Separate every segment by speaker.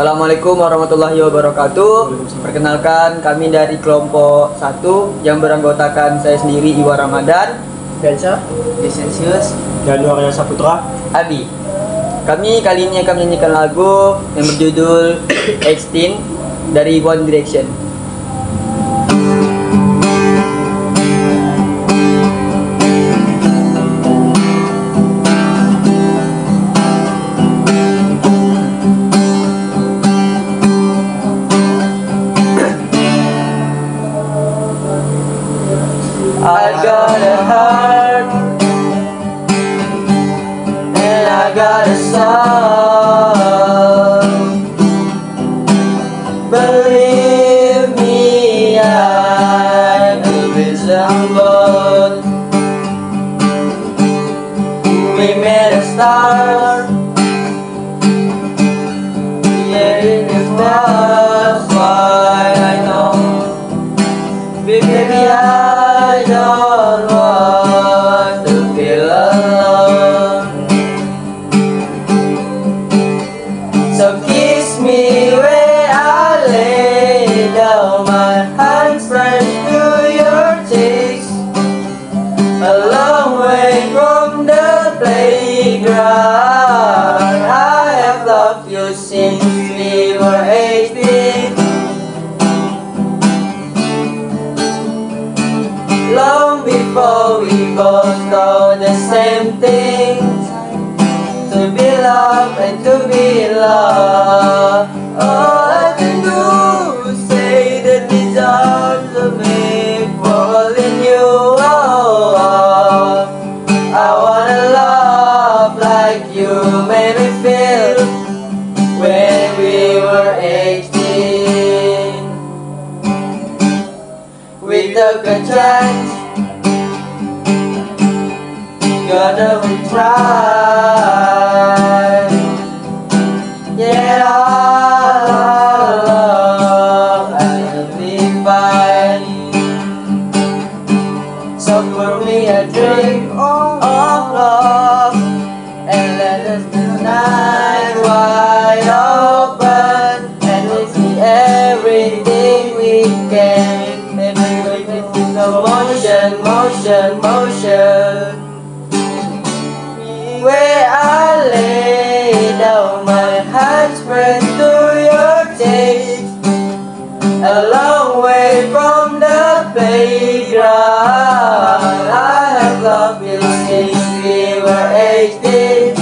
Speaker 1: Assalamualaikum warahmatullahi wabarakatuh. Perkenalkan, kami dari kelompok 1 yang beranggotakan saya sendiri, Iwa Ramadan,
Speaker 2: Belsa,
Speaker 3: Desensius,
Speaker 2: dan Arya Saputra,
Speaker 1: Abi. Kami kali ini akan menyanyikan lagu yang berjudul Extinct dari One Direction. I got a heart and I got a soul. Believe me, I will resemble. We made a start. Yeah, it was why I know. Baby, I don't want to feel alone. So kiss me where I lay down, my hands pressed to your cheeks, a long way from the playground. I have loved you since we were 18. Long before we both know the same things, to be loved and to be loved. All I can do is say that these arms are made for holding you. Oh, I wanna love like you made me feel when we were 18. We took a chance, gotta we try. Yeah, all along I'll be fine. So pour me a drink of love and let us tonight wide open, and we'll see everything we can. Motion, motion, motion. Where I lay down, my hands pressed to your taste, a long way from the playground. I have loved you since we were 18.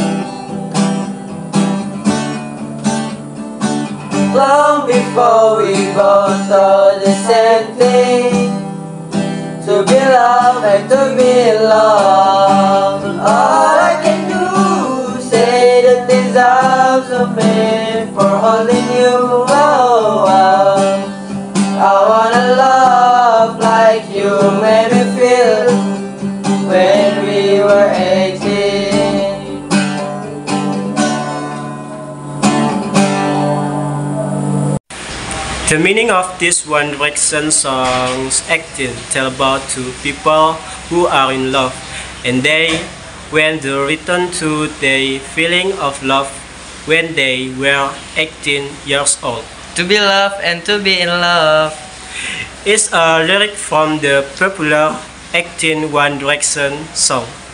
Speaker 1: Long before we both thought the same thing, to be loved and to be loved. All I can do is say that these arms are made for holding you. Oh, I wanna love like you made me feel when we were 18.
Speaker 2: The meaning of this One Direction song's acting tell about two people who are in love, and when they return to their feeling of love when they were 18 years old.
Speaker 3: to be loved and to be in love.
Speaker 2: It's a lyric from the popular 18 One Direction song.